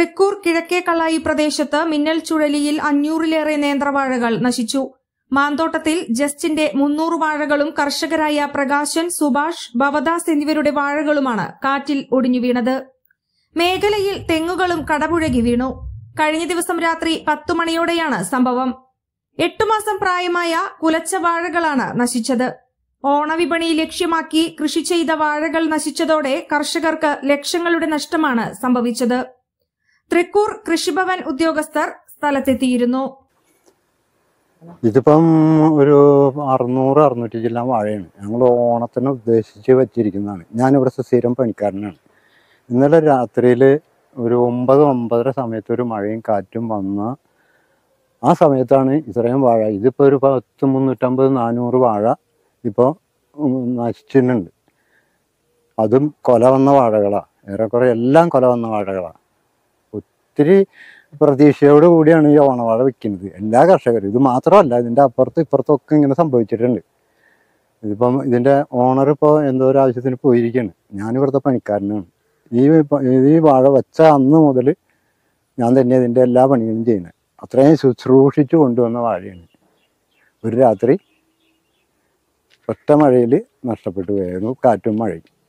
തൃക്കൂർ കിഴക്കേക്കള്ളായി പ്രദേശത്ത് മിന്നൽ ചുഴലിയിൽ 500-ലേറെ നേന്ത്രവാഴകൾ നശിച്ചു. മാന്തോട്ടത്തിൽ ജസ്റ്റിന്റെ 300 വാഴകളും കർഷകരായ പ്രകാശൻ, സുഭാഷ്, ഭവദാസ് എന്നിവരുടെ വാഴകളുമാണ് കാറ്റിൽ ഒടിഞ്ഞു വീണത്. മേഖലയിൽ തെങ്ങുകളും കടപുഴകി വീണു. കഴിഞ്ഞ ദിവസം രാത്രി 10 മണിയോടെയാണ് സംഭവം. 8 മാസം പ്രായമായ കുലച്ച വാഴകളാണ് നശിച്ചത്. ഓണവിപണി ലക്ഷ്യമാക്കി കൃഷി ചെയ്ത വാഴകൾ നശിച്ചതോടെ കർഷകർക്ക് ലക്ഷങ്ങളുടെ നഷ്ടമാണ് സംഭവിച്ചത്. തൃക്കൂർ കൃഷിഭവൻ ഉദ്യോഗസ്ഥർ സ്ഥലത്തെത്തിയിരുന്നു. ഇതിപ്പം ഒരു 600-650 ജില്ലാ വാഴയാണ്. ഞങ്ങൾ ഓണത്തിന് ഉദ്ദേശിച്ച് വെച്ചിരിക്കുന്നതാണ്. ഞാനിവിടെ സ്ഥിരം പണിക്കാരനാണ്. ഇന്നലെ രാത്രിയിൽ ഒരു 9-9:30 സമയത്ത് ഒരു മഴയും കാറ്റും വന്ന ആ സമയത്താണ് ഇത്രയും വാഴ. ഇതിപ്പോൾ ഒരു 350-400 വാഴ ഇപ്പോൾ നശിച്ചിട്ടുണ്ട്. അതും കൊല വന്ന വാഴകളാണ്. ഏറെക്കുറെ എല്ലാം കൊല വന്ന വാഴകളാണ്. ഒത്തിരി പ്രതീക്ഷയോട് കൂടിയാണ് ഈ ഓണവാഴ വെക്കുന്നത് എല്ലാ കർഷകരും. ഇത് മാത്രമല്ല, ഇതിൻ്റെ അപ്പുറത്തും ഇപ്പുറത്തൊക്കെ ഇങ്ങനെ സംഭവിച്ചിട്ടുണ്ട്. ഇതിപ്പം ഇതിൻ്റെ ഓണർ ഇപ്പോൾ എന്തോ ഒരു ആവശ്യത്തിന് പോയിരിക്കുകയാണ്. ഞാനിവിടുത്തെ പണിക്കാരനാണ്. ഈ വാഴ വെച്ച അന്ന് മുതൽ ഞാൻ തന്നെ ഇതിൻ്റെ എല്ലാ പണികളും ചെയ്യുന്നത്. അത്രയും ശുശ്രൂഷിച്ചു കൊണ്ടുവന്ന വാഴയാണ്. ഒരു രാത്രി ഒറ്റ മഴയിൽ നഷ്ടപ്പെട്ടു പോയിരുന്നു, കാറ്റും മഴയും.